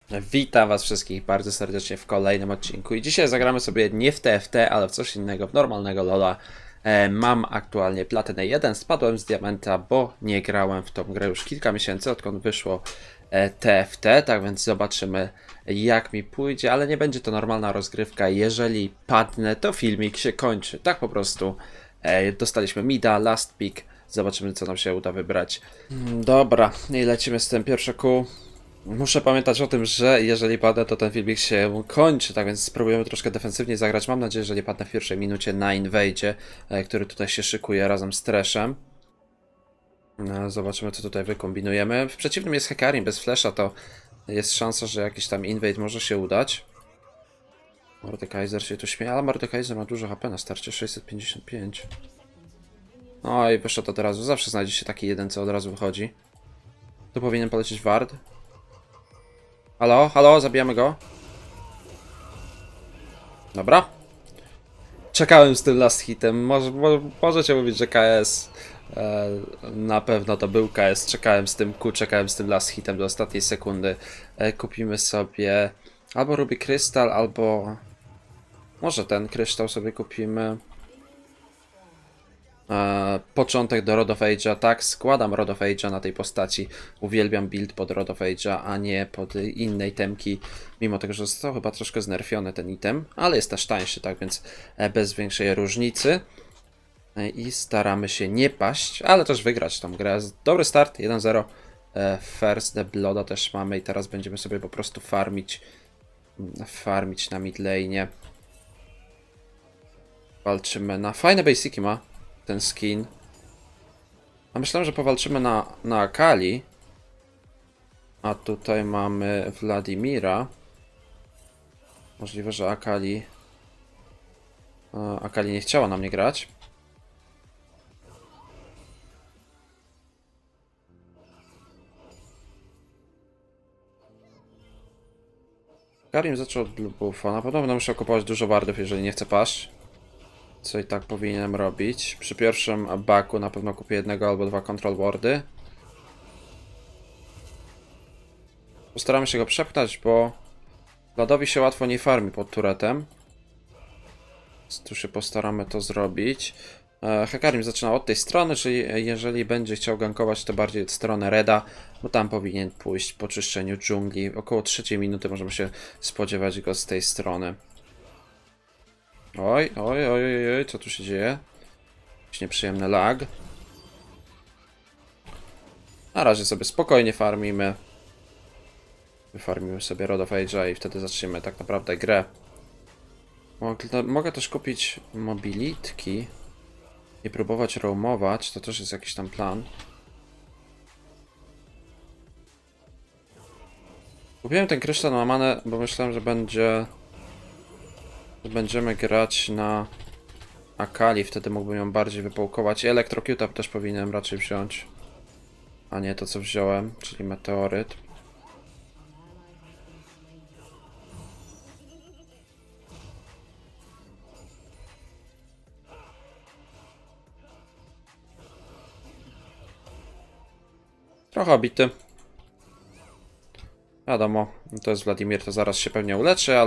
Witam was wszystkich bardzo serdecznie w kolejnym odcinku i dzisiaj zagramy sobie nie w TFT, ale w coś innego, w normalnego LoL'a. Mam aktualnie platynę 1, spadłem z diamenta, bo nie grałem w tą grę już kilka miesięcy, odkąd wyszło TFT, tak więc zobaczymy jak mi pójdzie, ale nie będzie to normalna rozgrywka. Jeżeli padnę, to filmik się kończy, tak po prostu. Dostaliśmy mida, last pick, zobaczymy co nam się uda wybrać. Dobra, i lecimy z tym pierwsze kół. Muszę pamiętać o tym, że jeżeli padnę, to ten filmik się kończy, tak więc spróbujemy troszkę defensywnie zagrać. Mam nadzieję, że nie padnę w pierwszej minucie na invade'zie, który tutaj się szykuje razem z Thrashem. No, zobaczymy, co tutaj wykombinujemy. W przeciwnym jest Hecarim, bez flasha to jest szansa, że jakiś tam invade może się udać. Mordekaiser się tu śmieje, ale Mordekaiser ma dużo HP na starcie, 655. No i wyszedł od razu, zawsze znajdzie się taki jeden, co od razu wychodzi. Tu powinien polecieć Ward. Halo, halo, zabijamy go. Dobra. Czekałem z tym last hitem. Możecie mówić, że KS. Na pewno to był KS. Czekałem z tym Q, czekałem z tym last hitem do ostatniej sekundy. Kupimy sobie albo Ruby Crystal, albo może ten kryształ sobie kupimy. Początek do Rod of Age'a, tak, składam Rod of Age'a na tej postaci, uwielbiam build pod Rod of Age'a, a nie pod innej temki, mimo tego, że został chyba troszkę znerfiony ten item, ale jest też tańszy, tak więc bez większej różnicy i staramy się nie paść, ale też wygrać tą grę. Dobry start, 1-0, first the blooda też mamy i teraz będziemy sobie po prostu farmić na mid lane'ie. Walczymy na fajne basiki ma ten skin. A myślałem, że powalczymy na Akali. A tutaj mamy Wladimira. Możliwe, że Akali nie chciała na mnie grać. Karim zaczął od buffa. Na pewno będę musiał kupować dużo wardów, jeżeli nie chcę paść. Co i tak powinienem robić. Przy pierwszym baku na pewno kupię jednego albo dwa control wardy. Postaramy się go przepchnąć, bo Vladowi się łatwo nie farmi pod turetem. Tu się postaramy to zrobić. Hecarim zaczyna od tej strony, czyli jeżeli będzie chciał gankować, to bardziej od strony Reda, bo tam powinien pójść po czyszczeniu dżungli. Około 3 minuty możemy się spodziewać go z tej strony. Oj, oj, oj, oj, co tu się dzieje? Jakiś nieprzyjemny lag. Na razie sobie spokojnie farmimy. Wyfarmimy sobie Rod of Age'a i wtedy zaczniemy tak naprawdę grę. Mogę też kupić mobilitki i próbować roamować, to też jest jakiś tam plan. Kupiłem ten kryształ na manę, bo myślałem, że będziemy grać na Akali, wtedy mógłbym ją bardziej wypałkować. I Electrocuta też powinienem raczej wziąć, a nie to co wziąłem, czyli meteoryt. Trochę obity. Wiadomo, to jest Wladimir, to zaraz się pewnie uleczy,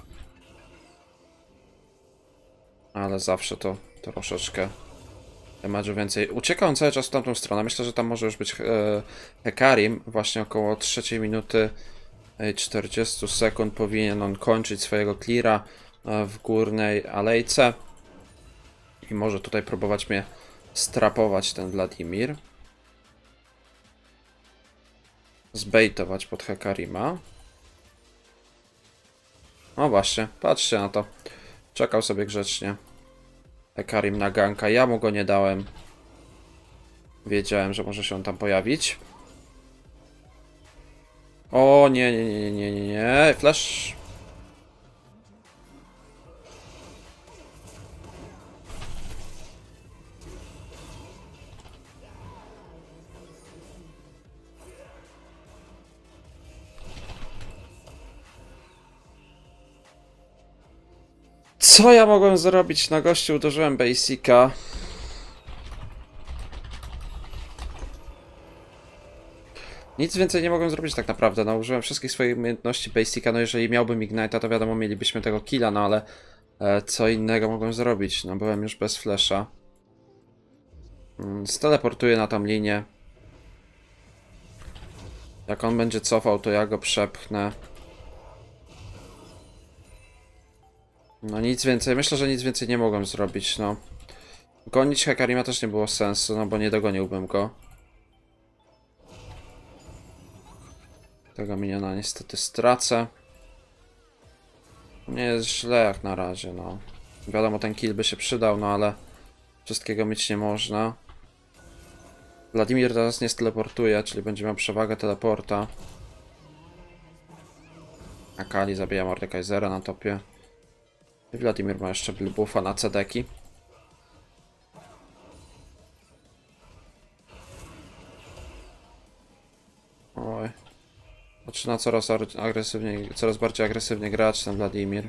ale zawsze to troszeczkę damage'u więcej. Ucieka on cały czas w tamtą stronę. Myślę, że tam może już być Hecarim. Właśnie około 3 minuty 40 sekund powinien on kończyć swojego cleara w górnej alejce. I może tutaj próbować mnie strapować ten Wladimir. Zbejtować pod Hecarima. No właśnie, patrzcie na to. Czekał sobie grzecznie Hecarim na ganka. Ja mu go nie dałem. Wiedziałem, że może się on tam pojawić. O nie, nie, nie, nie, nie, nie. Flash. Co ja mogłem zrobić? Na gościu uderzyłem basica. Nic więcej nie mogłem zrobić tak naprawdę, no użyłem wszystkich swoich umiejętności Basica, no jeżeli miałbym Ignite'a, to wiadomo, mielibyśmy tego killa, no ale co innego mogłem zrobić, no byłem już bez flasha. Steleportuję na tą linię. Jak on będzie cofał, to ja go przepchnę. No nic więcej, myślę, że nic więcej nie mogłem zrobić, no. Gonić Hekarima też nie było sensu, no bo nie dogoniłbym go. Tego miniona niestety stracę. Nie jest źle jak na razie, no. Wiadomo, ten kill by się przydał, no ale wszystkiego mieć nie można. Wladimir teraz nie steleportuje, czyli będzie miał przewagę teleporta. Akali zabija Mordekaisera na topie. I Wladimir ma jeszcze buffa na cedeki. Oj. Zaczyna coraz bardziej agresywnie grać ten Wladimir.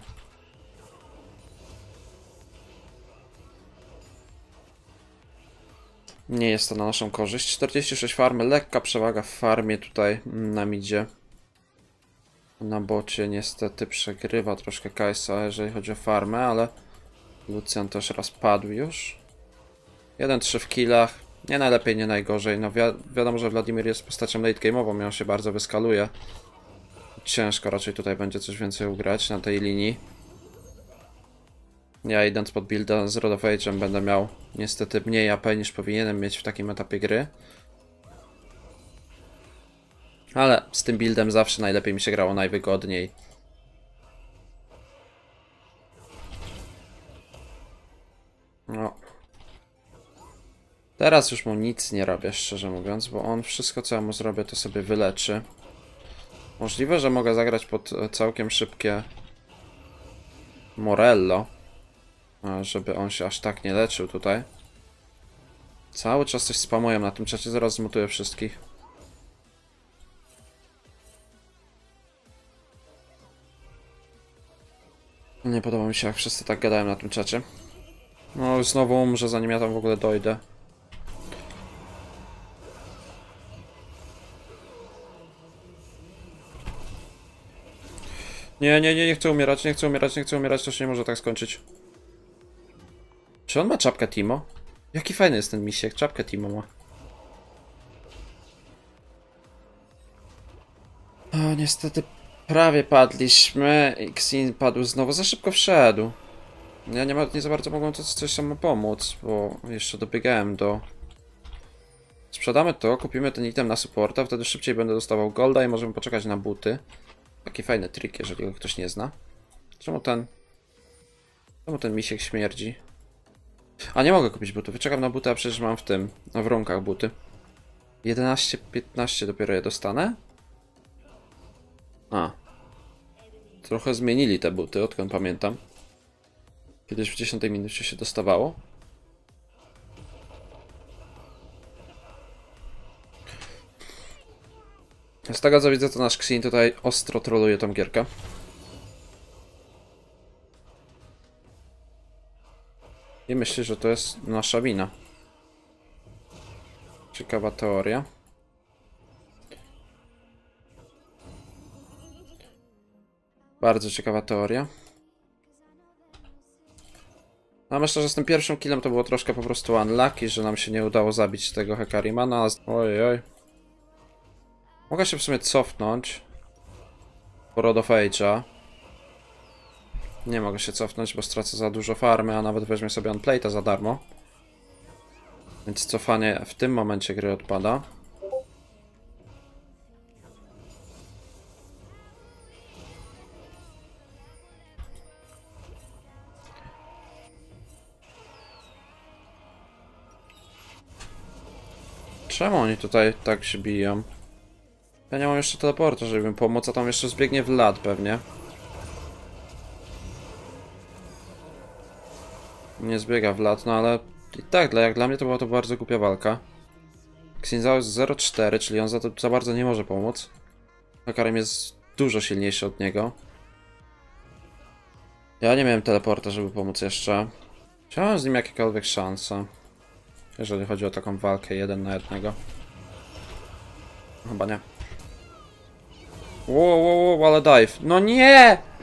Nie jest to na naszą korzyść. 46 farmy, lekka przewaga w farmie tutaj na midzie. Na bocie niestety przegrywa troszkę Kai'Sa, jeżeli chodzi o farmę, ale Lucian też raz padł już. 1-3 w killach. Nie najlepiej, nie najgorzej. No wiadomo, że Wladimir jest postacią late game'ową i on się bardzo wyskaluje. Ciężko raczej tutaj będzie coś więcej ugrać na tej linii. Ja idąc pod builda z Rod of Age'em będę miał niestety mniej AP niż powinienem mieć w takim etapie gry. Ale z tym buildem zawsze najlepiej mi się grało, najwygodniej. No. Teraz już mu nic nie robię, szczerze mówiąc, bo on wszystko co ja mu zrobię to sobie wyleczy. Możliwe, że mogę zagrać pod całkiem szybkie Morello, żeby on się aż tak nie leczył tutaj. Cały czas coś spamuję na tym czacie, zaraz zmutuję wszystkich. Nie podoba mi się, jak wszyscy tak gadają na tym czacie. No, znowu umrze, zanim ja tam w ogóle dojdę. Nie chcę umierać, nie chcę umierać, nie chcę umierać, to się nie może tak skończyć. Czy on ma czapkę Timo? Jaki fajny jest ten misiek, czapkę Timo ma. O, niestety prawie padliśmy. Xin padł znowu, za szybko wszedł. Ja nie za bardzo mogłem coś tam pomóc, bo jeszcze dobiegałem do... Sprzedamy to, kupimy ten item na supporta, wtedy szybciej będę dostawał golda i możemy poczekać na buty. Taki fajny trik, jeżeli go ktoś nie zna. Czemu ten misiek śmierdzi? A nie mogę kupić butów, wyczekam na buty, a przecież mam w rąkach buty. 11-15 dopiero je dostanę? A. Trochę zmienili te buty, odkąd pamiętam. Kiedyś w 10 minucie się dostawało. Z tego co widzę, to nasz Xin tutaj ostro troluje tą gierkę. I myślę, że to jest nasza wina. Ciekawa teoria. Bardzo ciekawa teoria. No myślę, że z tym pierwszym killem to było troszkę po prostu unlucky, że nam się nie udało zabić tego Hekarima, no ojej. Mogę się w sumie cofnąć. Po Rod of Age'a. Nie mogę się cofnąć, bo stracę za dużo farmy, a nawet weźmie sobie Unplayta za darmo. Więc cofanie w tym momencie gry odpada. Czemu oni tutaj tak się biją? Ja nie mam jeszcze teleporta, żeby im pomóc, a tam jeszcze zbiegnie Vlad pewnie. Nie zbiega Vlad, no ale i tak, jak dla mnie to była to bardzo głupia walka. Xinzao jest 0-4, czyli on za bardzo nie może pomóc. Hecarim jest dużo silniejszy od niego. Ja nie miałem teleporta, żeby pomóc jeszcze. Chciałem z nim jakiekolwiek szanse. Jeżeli chodzi o taką walkę 1 na 1. Chyba nie. Wow, ale dive. No nie!